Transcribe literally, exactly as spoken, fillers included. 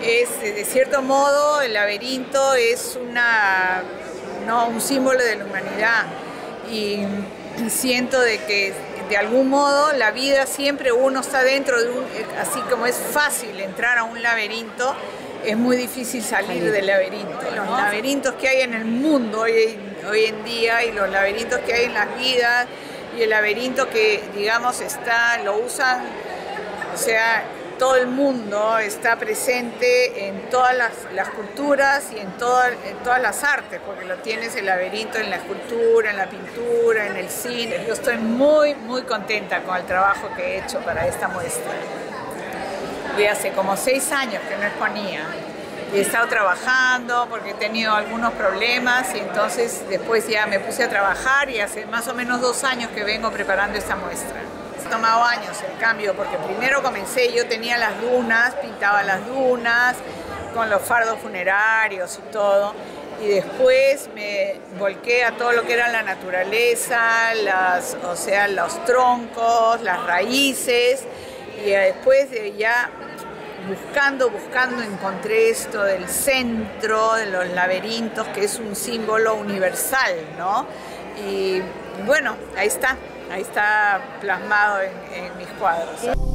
es, de cierto modo, el laberinto es una, no, un símbolo de la humanidad, y siento de que de algún modo la vida siempre uno está dentro de un, así como es fácil entrar a un laberinto, es muy difícil salir del laberinto. Los laberintos que hay en el mundo hoy, hoy en día, y los laberintos que hay en las vidas, y el laberinto que, digamos, está, lo usan, o sea, todo el mundo está presente en todas las, las culturas y en, toda, en todas las artes, porque lo tienes el laberinto en la escultura, en la pintura, en el cine. Yo estoy muy, muy contenta con el trabajo que he hecho para esta muestra. Y hace como seis años que no exponía. Y he estado trabajando porque he tenido algunos problemas, y entonces después ya me puse a trabajar, y hace más o menos dos años que vengo preparando esta muestra. Ha tomado años el cambio, porque primero comencé, yo tenía las dunas, pintaba las dunas con los fardos funerarios y todo, y después me volqué a todo lo que era la naturaleza, las, o sea, los troncos, las raíces, y después de ya buscando, buscando, encontré esto del centro, de los laberintos, que es un símbolo universal, ¿no? Y bueno, ahí está. Ahí está plasmado en, en mis cuadros.